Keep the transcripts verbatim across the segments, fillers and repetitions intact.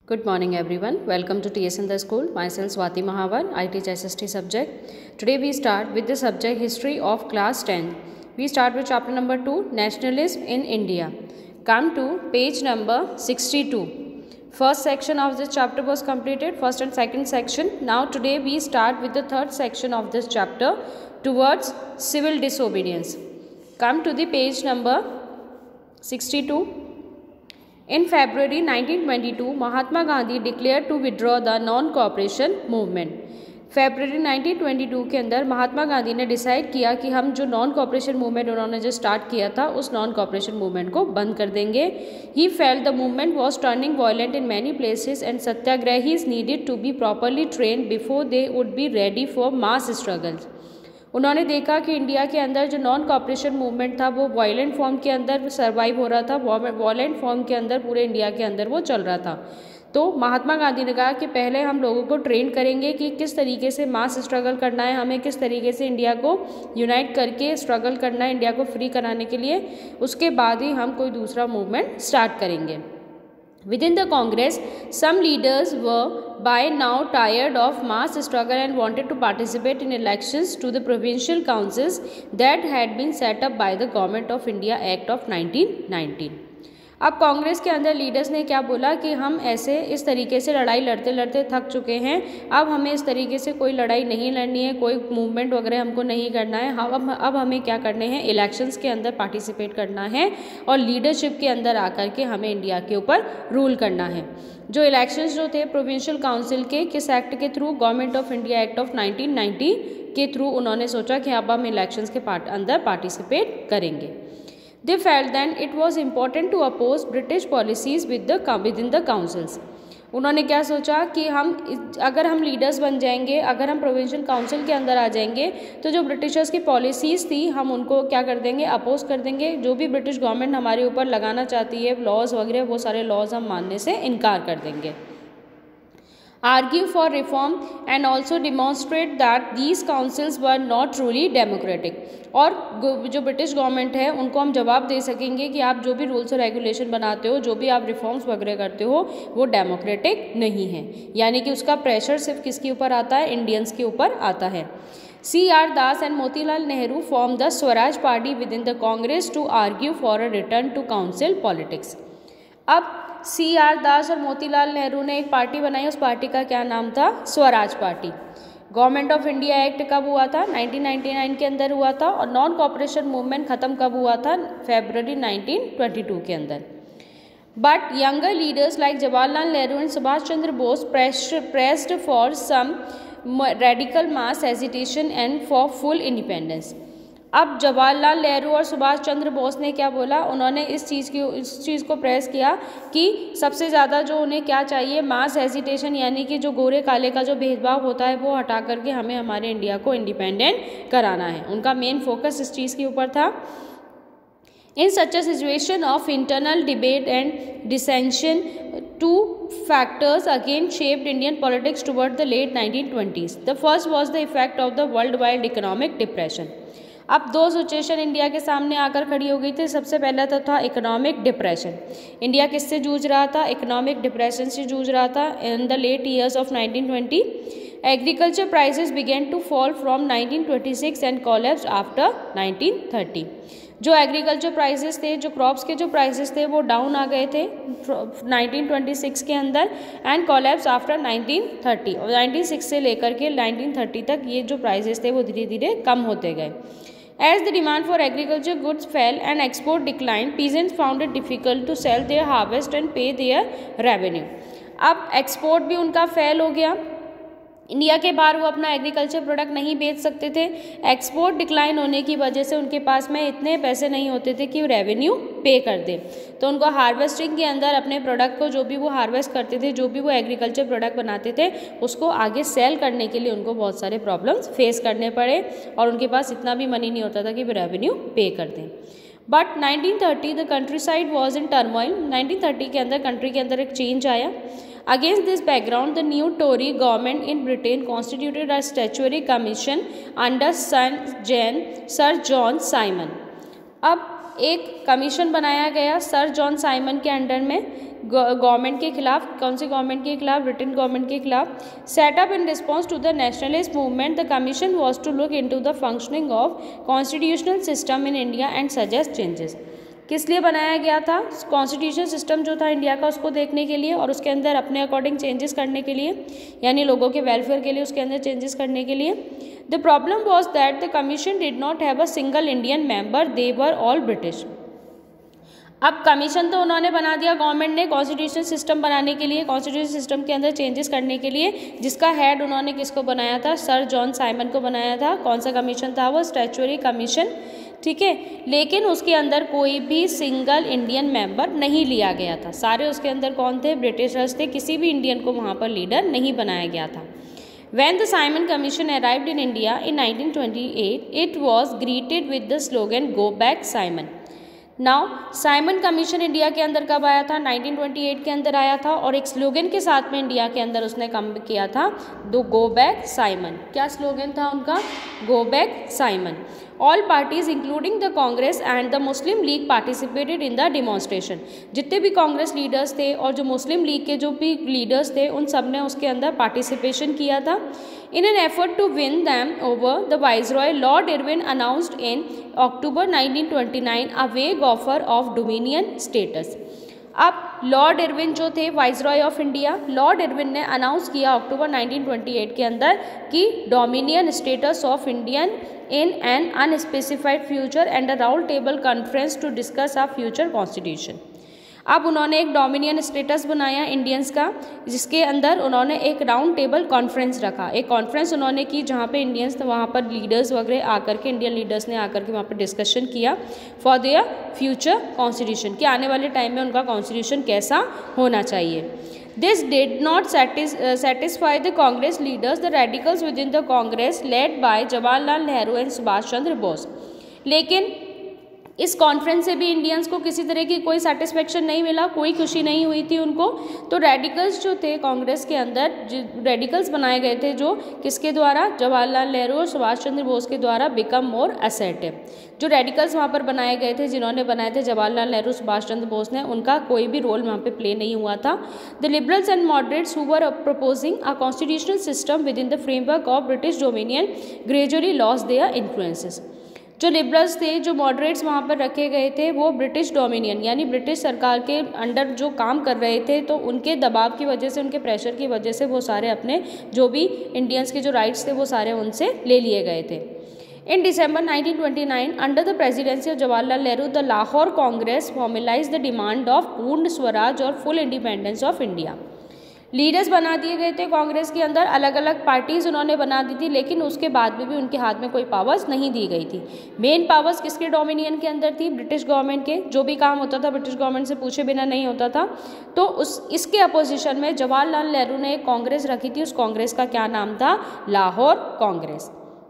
Good morning everyone. Welcome to T S in the School. Myself Swati Mahavan. I teach S S T subject. Today we start with the subject History of class ten. We start with chapter number two, Nationalism in India. Come to page number sixty-two. First section of this chapter was completed, first and second section. Now today we start with the third section of this chapter, towards civil disobedience. Come to the page number sixty-two. In February nineteen twenty-two, Mahatma Gandhi declared to withdraw the non-cooperation movement. February nineteen twenty-two के अंदर महात्मा गांधी ने decide किया कि हम जो non cooperation movement उन्होंने जो start किया था उस नॉन कॉपरेशन मूवमेंट को बंद कर देंगे. He felt the movement was turning violent in many places and satyagrahis needed to be properly trained before they would be ready for mass struggles. उन्होंने देखा कि इंडिया के अंदर जो नॉन कॉपरेशन मूवमेंट था वो वायलेंट फॉर्म के अंदर सर्वाइव हो रहा था, वायलेंट फॉर्म के अंदर पूरे इंडिया के अंदर वो चल रहा था. तो महात्मा गांधी ने कहा कि पहले हम लोगों को ट्रेन करेंगे कि किस तरीके से मास स्ट्रगल करना है, हमें किस तरीके से इंडिया को यूनाइट करके स्ट्रगल करना है इंडिया को फ्री कराने के लिए. उसके बाद ही हम कोई दूसरा मूवमेंट स्टार्ट करेंगे. Within the Congress, some leaders were by now tired of mass struggle and wanted to participate in elections to the provincial councils that had been set up by the Government of India Act of nineteen nineteen. अब कांग्रेस के अंदर leaders ने क्या बोला कि हम ऐसे इस तरीके से लड़ाई लड़ते लड़ते थक चुके हैं, अब हमें इस तरीके से कोई लड़ाई नहीं लड़नी है, कोई मूवमेंट वगैरह हमको नहीं करना है. अब अब हमें क्या करने हैं, इलेक्शंस के अंदर पार्टिसिपेट करना है और लीडरशिप के अंदर आकर के हमें इंडिया के ऊपर रूल करना है. जो इलेक्शंस जो थे प्रोविंशियल काउंसिल के किस एक्ट के through, government of India act of nineteen ninety के थ्रू उन्होंने सोचा कि अब हम इलेक्शंस के पार्ट अंदर पार्टिसिपेट करेंगे. They felt then it was important to oppose British policies with the within the councils. उन्होंने क्या सोचा कि हम अगर हम लीडर्स बन जाएंगे, अगर हम प्रोविंशियल काउंसिल के अंदर आ जाएंगे तो जो ब्रिटिशर्स की पॉलिसीज़ थी हम उनको क्या कर देंगे, अपोज कर देंगे. जो भी ब्रिटिश गवर्नमेंट हमारे ऊपर लगाना चाहती है लॉज वगैरह, वो सारे लॉज हम मानने से इनकार कर देंगे. Argue for reform and also demonstrate that these councils were not truly democratic. और जो ब्रिटिश गवर्नमेंट है उनको हम जवाब दे सकेंगे कि आप जो भी रूल्स और रेगुलेशन बनाते हो, जो भी आप रिफॉर्म्स वगैरह करते हो वो डेमोक्रेटिक नहीं है. यानी कि उसका प्रेशर सिर्फ किसके ऊपर आता है, इंडियंस के ऊपर आता है. C R Das and Motilal Nehru form the Swaraj party within the Congress to argue for a return to council politics. अब सी आर दास और मोतीलाल नेहरू ने एक पार्टी बनाई, उस पार्टी का क्या नाम था, Swaraj party. Government of India act कब हुआ था, नाइनटीन नाइंटी नाइन के अंदर हुआ था. और नॉन कॉपरेशन मूवमेंट ख़त्म कब हुआ था, फरवरी नाइनटीन ट्वेंटी टू के अंदर. But younger leaders like Jawaharlal Nehru and Subhash Chandra Bose pressed for some radical mass agitation and for full independence. अब जवाहरलाल नेहरू और सुभाष चंद्र बोस ने क्या बोला, उन्होंने इस चीज़ की इस चीज़ को प्रेस किया कि सबसे ज़्यादा जो उन्हें क्या चाहिए, मास हेजिटेशन, यानी कि जो गोरे काले का जो भेदभाव होता है वो हटा करके हमें हमारे इंडिया को इंडिपेंडेंट कराना है. उनका मेन फोकस इस चीज़ के ऊपर था. In such a situation of internal debate and dissension two factors again shaped Indian politics toward the late nineteen twenties. The first was the effect of the worldwide economic depression. अब दो situation India के सामने आकर खड़ी हो गई थी. सबसे पहला तो था इकोनॉमिक डिप्रेशन. इंडिया किससे जूझ रहा था, इकोनॉमिक डिप्रेशन से जूझ रहा था in the late years of nineteen twenty. Agriculture prices began to fall from nineteen twenty six and collapsed after nineteen thirty. जो एग्रीकल्चर प्राइसेस थे, जो क्रॉप्स के जो प्राइसेस थे वो डाउन आ गए थे नाइनटीन ट्वेंटी सिक्स के अंदर and collapse after nineteen thirty. और नाइनटीन सिक्स से लेकर के नाइनटीन थर्टी तक ये जो प्राइसेस थे वो धीरे धीरे कम होते गए. As the demand for agriculture goods fell and export declined, peasants found it difficult to sell their harvest and pay their revenue. अब एक्सपोर्ट भी उनका फेल हो गया, इंडिया के बाहर वो अपना एग्रीकल्चर प्रोडक्ट नहीं बेच सकते थे. एक्सपोर्ट डिक्लाइन होने की वजह से उनके पास में इतने पैसे नहीं होते थे कि वो रेवेन्यू पे कर दें. तो उनको हार्वेस्टिंग के अंदर अपने प्रोडक्ट को, जो भी वो हार्वेस्ट करते थे, जो भी वो एग्रीकल्चर प्रोडक्ट बनाते थे, उसको आगे सेल करने के लिए उनको बहुत सारे प्रॉब्लम्स फेस करने पड़े और उनके पास इतना भी मनी नहीं होता था कि वो रेवेन्यू पे कर दें. But nineteen thirty the countryside was in turmoil. Nineteen thirty के अंदर कंट्री के अंदर एक चेंज आया. Against this background, the new Tory government in Britain constituted a statutory commission under Sir John Simon. अब एक कमीशन बनाया गया सर जॉन साइमन के अंडर में गवर्नमेंट के खिलाफ, कौन सी गवर्नमेंट के खिलाफ, ब्रिटेन गवर्नमेंट के खिलाफ। Set up in response to the nationalist movement the commission was to look into the functioning of constitutional system in India and suggest changes. किस लिए बनाया गया था? कॉन्स्टिट्यूशन सिस्टम जो था इंडिया का उसको देखने के लिए और उसके अंदर अपने अकॉर्डिंग चेंजेस करने के लिए, यानी लोगों के वेलफेयर के लिए उसके अंदर चेंजेस करने के लिए। The problem was that the commission did not have a single Indian member, they were all British. अब कमीशन तो उन्होंने बना दिया गवर्नमेंट ने कॉन्स्टिट्यूशन सिस्टम बनाने के लिए, कॉन्स्टिट्यूशन सिस्टम के अंदर चेंजेस करने के लिए, जिसका हेड उन्होंने किसको बनाया था? सर जॉन साइमन को बनाया था। कौन सा कमीशन था वो? स्टैच्यूटरी कमीशन, ठीक है। लेकिन उसके अंदर कोई भी सिंगल इंडियन मेंबर नहीं लिया गया था, सारे उसके अंदर कौन थे? ब्रिटिशर्स थे, किसी भी इंडियन को वहाँ पर लीडर नहीं बनाया गया था। When the Simon Commission arrived in India in nineteen twenty-eight, it was greeted with the slogan "Go back, Simon." Now Simon commission India के अंदर कब आया था? नाइनटीन ट्वेंटी एट के अंदर आया था और एक स्लोगन के साथ में इंडिया के अंदर उसने काम किया था, दो गो बैक साइमन। क्या स्लोगन था उनका? Go back Simon. All parties including the Congress and the Muslim League participated in the demonstration. जितने भी कांग्रेस लीडर्स थे और जो मुस्लिम लीग के जो भी लीडर्स थे उन सब ने उसके अंदर पार्टिसिपेशन किया था। In an effort to win them over, the Viceroy Lord Irwin announced in October nineteen twenty-nine a vague offer of Dominion status. अब लॉर्ड इरविन जो थे viceroy of India, lord Irwin ने अनाउंस किया October nineteen twenty eight के अंदर कि dominion status of Indian in an unspecified future and a round table conference to discuss a future constitution. अब उन्होंने एक डोमिनियन स्टेटस बनाया इंडियंस का, जिसके अंदर उन्होंने एक राउंड टेबल कॉन्फ्रेंस रखा। एक कॉन्फ्रेंस उन्होंने की जहाँ पे इंडियंस वहाँ पर लीडर्स वगैरह आकर के, इंडियन लीडर्स ने आकर के वहाँ पर डिस्कशन किया फॉर देयर फ्यूचर कॉन्स्टिट्यूशन, कि आने वाले टाइम में उनका कॉन्स्टिट्यूशन कैसा होना चाहिए। This did not satisfy the Congress leaders, the radicals within the Congress led by Jawaharlal Nehru and Subhash Chandra Bose. लेकिन इस कॉन्फ्रेंस से भी इंडियंस को किसी तरह की कोई सेटिस्फेक्शन नहीं मिला, कोई खुशी नहीं हुई थी उनको। तो रेडिकल्स जो थे कांग्रेस के अंदर, रेडिकल्स बनाए गए थे जो किसके द्वारा? जवाहरलाल नेहरू और सुभाष चंद्र बोस के द्वारा बिकम मोर असर्टिव। जो रेडिकल्स वहाँ पर बनाए गए थे, जिन्होंने बनाए थे जवाहरलाल नेहरू सुभाष चंद्र बोस ने, उनका कोई भी रोल वहाँ पे प्ले नहीं हुआ था। The liberals and moderates who were proposing a constitutional system within the framework of British dominion gradually lost their influences. जो लिबरल्स थे, जो मॉडरेट्स वहाँ पर रखे गए थे, वो ब्रिटिश डोमिनियन यानी ब्रिटिश सरकार के अंडर जो काम कर रहे थे, तो उनके दबाव की वजह से, उनके प्रेशर की वजह से वो सारे अपने जो भी इंडियंस के जो राइट्स थे वो सारे उनसे ले लिए गए थे। In December nineteen twenty-nine, under the presidency of Jawaharlal Nehru, the Lahore Congress formalized the demand of पूर्ण स्वराज और full independence of India. Leaders बना दिए गए थे कांग्रेस के अंदर, अलग अलग पार्टीज उन्होंने बना दी थी, लेकिन उसके बाद में भी उनके हाथ में कोई पावर्स नहीं दी गई थी। मेन पावर्स किसके डोमिनियन के अंदर थी? ब्रिटिश गवर्नमेंट के। जो भी काम होता था ब्रिटिश गवर्नमेंट से पूछे बिना नहीं होता था। तो उस इसके अपोजिशन में जवाहरलाल नेहरू ने एक कांग्रेस रखी थी। उस कांग्रेस का क्या नाम था? लाहौर कांग्रेस।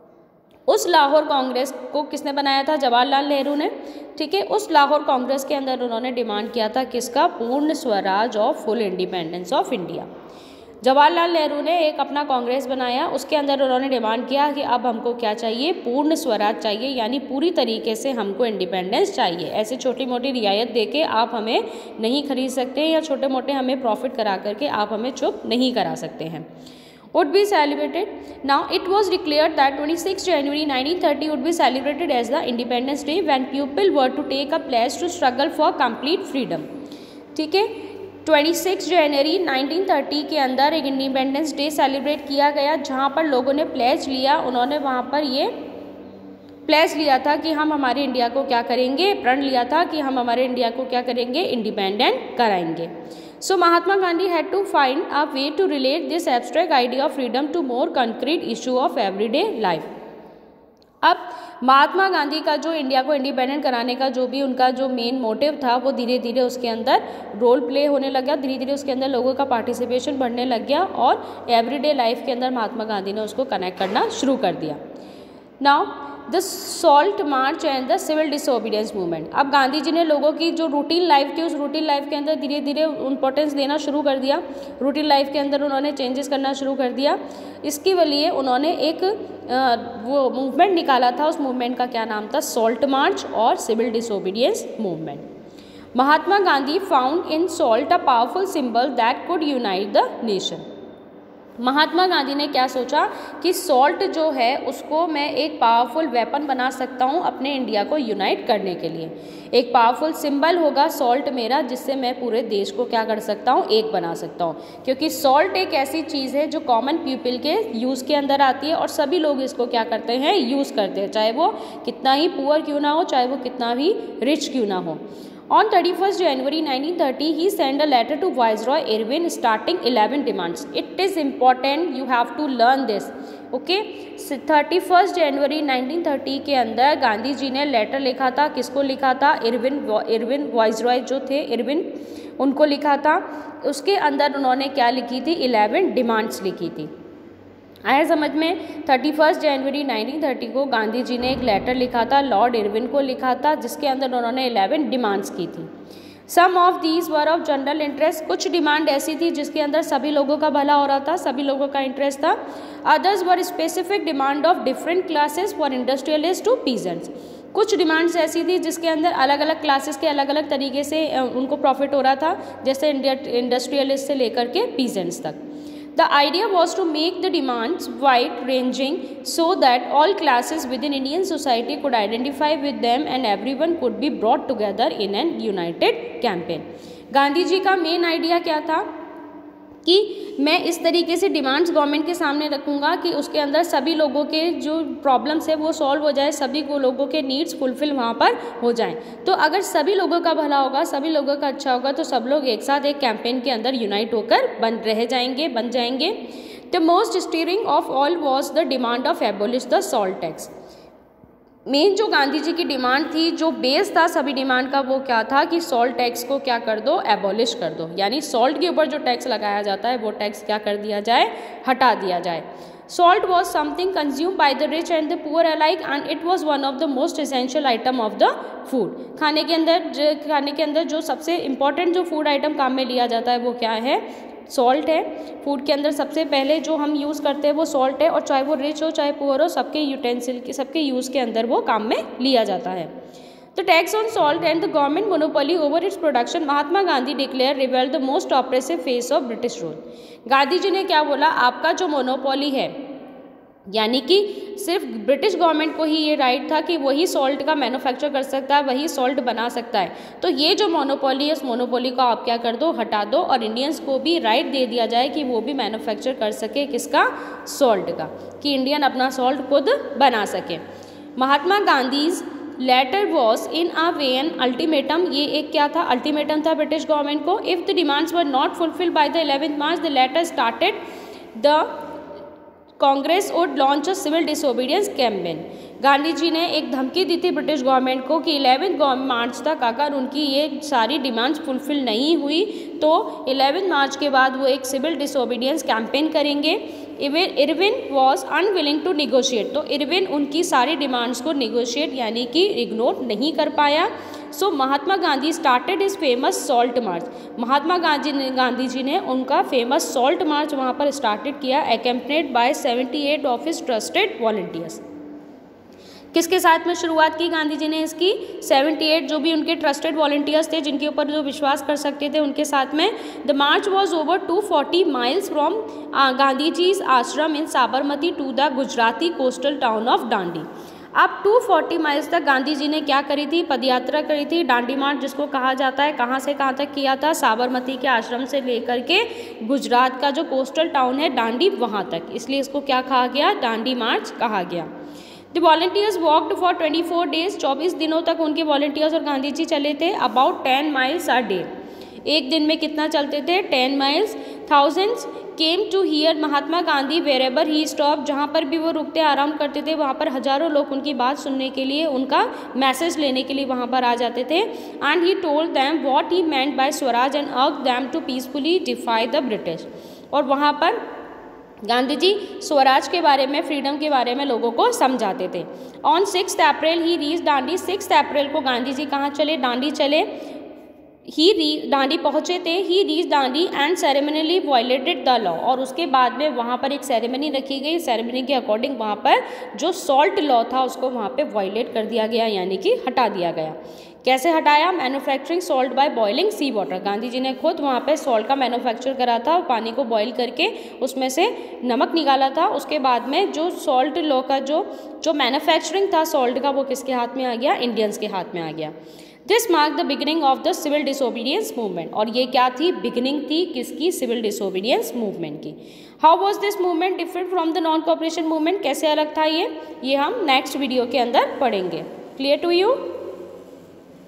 उस लाहौर कांग्रेस को किसने बनाया था? जवाहरलाल नेहरू ने, ठीक है। उस लाहौर कांग्रेस के अंदर उन्होंने डिमांड किया था किसका? पूर्ण स्वराज और full independence of India. Jawaharlal Nehru ने एक अपना कांग्रेस बनाया, उसके अंदर उन्होंने डिमांड किया कि अब हमको क्या चाहिए? पूर्ण स्वराज चाहिए, यानी पूरी तरीके से हमको इंडिपेंडेंस चाहिए। ऐसे छोटी मोटी रियायत देके आप हमें नहीं खरीद सकते, या छोटे मोटे हमें प्रॉफिट करा करके आप हमें चुप नहीं करा सकते हैं। would be celebrated. Now it was declared that twenty-sixth January nineteen thirty would be celebrated as the Independence Day when people were to take a pledge to struggle for complete freedom. ठीक है, छब्बीस जनवरी nineteen thirty के अंदर एक independence day celebrate किया गया, जहाँ पर लोगों ने प्लेज लिया। उन्होंने वहाँ पर ये प्लेज लिया था कि हम हमारे इंडिया को क्या करेंगे, प्रण लिया था कि हम हमारे इंडिया को क्या करेंगे? इंडिपेंडेंट कराएंगे। So Mahatma Gandhi had to find a way to relate this abstract idea of freedom to more concrete issue of everyday life. अब महात्मा गांधी का जो इंडिया को इंडिपेंडेंट कराने का जो भी उनका जो मेन मोटिव था, वो धीरे धीरे उसके अंदर रोल प्ले होने लग गया, धीरे धीरे उसके अंदर लोगों का पार्टिसिपेशन बढ़ने लग गया और एवरीडे लाइफ के अंदर महात्मा गांधी ने उसको कनेक्ट करना शुरू कर दिया। Now the salt march and the civil disobedience movement. अब गांधी जी ने लोगों की जो रूटीन लाइफ थी, उस रूटीन लाइफ के अंदर धीरे धीरे इम्पोर्टेंस देना शुरू कर दिया। रूटीन लाइफ के अंदर उन्होंने चेंजेस करना शुरू कर दिया। इसके लिए उन्होंने एक आ, वो मूवमेंट निकाला था। उस मूवमेंट का क्या नाम था? सॉल्ट मार्च और civil disobedience movement. Mahatma Gandhi found in salt a powerful symbol that could unite the nation. Mahatma Gandhi ने क्या सोचा कि सॉल्ट जो है उसको मैं एक पावरफुल वेपन बना सकता हूँ अपने इंडिया को यूनाइट करने के लिए। एक पावरफुल सिंबल होगा सॉल्ट मेरा, जिससे मैं पूरे देश को क्या कर सकता हूँ, एक बना सकता हूँ। क्योंकि सॉल्ट एक ऐसी चीज़ है जो कॉमन पीपल के यूज़ के अंदर आती है और सभी लोग इसको क्या करते हैं, यूज़ करते हैं, चाहे वो कितना ही पुअर क्यों ना हो, चाहे वो कितना भी रिच क्यों ना हो। On thirty-first January nineteen thirty, he sent a letter to Viceroy Irwin starting eleven demands. It is important, you have to learn this. Okay, thirty-first January nineteen thirty के अंदर गांधी जी ने लेटर लिखा था, किसको लिखा था, इरविन इरविन वाइसरॉय जो थे इरविन, उनको लिखा था। उसके अंदर उन्होंने क्या लिखी थी, इलेवन डिमांड्स लिखी थी। आया समझ में। Thirty first January nineteen thirty को गांधी जी ने एक लेटर लिखा था, लॉर्ड इरविन को लिखा था, जिसके अंदर उन्होंने इलेवन डिमांड्स की थी। Some of these were of general interest, कुछ डिमांड ऐसी थी जिसके अंदर सभी लोगों का भला हो रहा था, सभी लोगों का इंटरेस्ट था। Others were specific demand of different classes for industrialist to peasants, कुछ डिमांड्स ऐसी थी जिसके अंदर अलग अलग क्लासेस के अलग अलग तरीके से उनको प्रॉफिट हो रहा था, जैसे इंडस्ट्रियलिस्ट से लेकर के पीजेंट्स तक। The idea was to make the demands wide-ranging so that all classes within Indian society could identify with them and everyone could be brought together in an united campaign. Gandhi ji का main idea क्या था कि मैं इस तरीके से demands government के सामने रखूँगा कि उसके अंदर सभी लोगों के जो प्रॉब्लम्स है वो सॉल्व हो जाए, सभी को लोगों के नीड्स फुलफिल वहाँ पर हो जाएं। तो अगर सभी लोगों का भला होगा, सभी लोगों का अच्छा होगा, तो सब लोग एक साथ एक कैंपेन के अंदर यूनाइट होकर बन रह जाएंगे बन जाएंगे। The most stirring of all was the demand of abolish the salt tax. Main जो गांधी जी की डिमांड थी, जो बेस था सभी डिमांड का, वो क्या था कि सॉल्ट टैक्स को क्या कर दो, एबॉलिश कर दो, यानी सॉल्ट के ऊपर जो टैक्स लगाया जाता है वो टैक्स क्या कर दिया जाए, हटा दिया जाए। Salt was something consume by the rich and the poor alike and it was one of the most essential item of the food. खाने के अंदर खाने के अंदर जो सबसे इंपॉर्टेंट जो फूड आइटम काम में लिया जाता है वो क्या है, सॉल्ट है। फूड के अंदर सबसे पहले जो हम यूज़ करते हैं वो सॉल्ट है, और चाहे वो रिच हो चाहे पुअर हो, सबके यूटेंसिल के सबके यूज़ के अंदर वो काम में लिया जाता है। The tax on salt and the government monopoly over its production, Mahatma Gandhi declare reveal the most oppressive face of British rule. Gandhi ji ने क्या बोला, आपका जो मोनोपोली है, यानी कि सिर्फ ब्रिटिश गवर्नमेंट को ही ये राइट था कि वही सॉल्ट का मैन्युफैक्चर कर सकता है, वही सॉल्ट बना सकता है। तो ये जो मोनोपोली है, इस मोनोपोली को आप क्या कर दो, हटा दो, और इंडियंस को भी राइट दे दिया जाए कि वो भी मैन्युफैक्चर कर सके, किसका, सॉल्ट का, कि इंडियन अपना सॉल्ट खुद बना सके। Mahatma Gandhi's letter was in a way an ultimatum, ये एक क्या था, अल्टीमेटम था ब्रिटिश गवर्नमेंट को। If the demands were not fulfilled by the eleventh March, the letter started the Congress would launch a civil disobedience campaign. Gandhi ji ने एक धमकी दी थी ब्रिटिश गवर्नमेंट को कि इलेवेंथ मार्च तक अगर उनकी ये सारी डिमांड्स फुलफिल नहीं हुई तो इलेवेंथ मार्च के बाद वो एक सिविल डिसोबीडियंस कैंपेन करेंगे। Irwin was unwilling to negotiate, तो इरविन उनकी सारी डिमांड्स को निगोशिएट यानी कि इग्नोर नहीं कर पाया। So Mahatma Gandhi started is famous salt march, Mahatma Gandhi ने गांधी जी ने उनका फेमस सॉल्ट मार्च वहाँ पर स्टार्टेड किया, accompanied by seventy eight of his trusted volunteers. किसके साथ में शुरुआत की गांधी जी ने इसकी, अठहत्तर जो भी उनके ट्रस्टेड वॉलंटियर्स थे, जिनके ऊपर जो विश्वास कर सकते थे, उनके साथ में। The march was over two forty miles from Gandhi ji's ashram in Sabarmati to the Gujarati coastal town of Dandi. अब टू फोर्टी माइल्स तक गांधी जी ने क्या करी थी, पदयात्रा करी थी, डांडी मार्च जिसको कहा जाता है। कहाँ से कहाँ तक किया था, साबरमती के आश्रम से लेकर के गुजरात का जो कोस्टल टाउन है डांडी, वहाँ तक, इसलिए इसको क्या कहा गया, डांडी मार्च कहा गया। The volunteers walked for twenty four days, चौबीस दिनों तक उनके वॉलंटियर्स और गांधी जी चले थे, about ten miles a day, एक दिन में कितना चलते थे, ten miles. Thousands came to hear Mahatma Gandhi wherever he stop, जहाँ पर भी वो रुकते आराम करते थे वहाँ पर हजारों लोग उनकी बात सुनने के लिए, उनका मैसेज लेने के लिए वहाँ पर आ जाते थे। And he told them what he meant by Swaraj and urged them to peacefully defy the British, और वहाँ पर गांधी जी स्वराज के बारे में, फ्रीडम के बारे में लोगों को समझाते थे। On six April he reach Dandi, six April को गांधी जी कहाँ चले, डांडी चले। ही री दांडी पहुँचे थे, he reach Dandi and ceremonially violated the law, और उसके बाद में वहाँ पर एक सेरेमनी रखी गई, सेरेमनी के अकॉर्डिंग वहाँ पर जो सॉल्ट लॉ था उसको वहाँ पे वायलेट कर दिया गया, यानी कि हटा दिया गया। कैसे हटाया? Manufacturing salt by boiling sea water, Gandhi ji ने खुद वहाँ पे सॉल्ट का मैन्युफैक्चर करा था, पानी को बॉईल करके उसमें से नमक निकाला था। उसके बाद में जो सॉल्ट लॉ का जो जो मैन्युफैक्चरिंग था सॉल्ट का वो किसके हाथ में आ गया? इंडियंस के हाथ में आ गया। This mark the beginning of the civil disobedience movement, और ये क्या थी? बिगिनिंग थी किसकी? सिविल डिसोबीडियंस मूवमेंट की। How was this movement different from the non cooperation movement, कैसे अलग था ये ये हम नेक्स्ट वीडियो के अंदर पढ़ेंगे। Clear to you?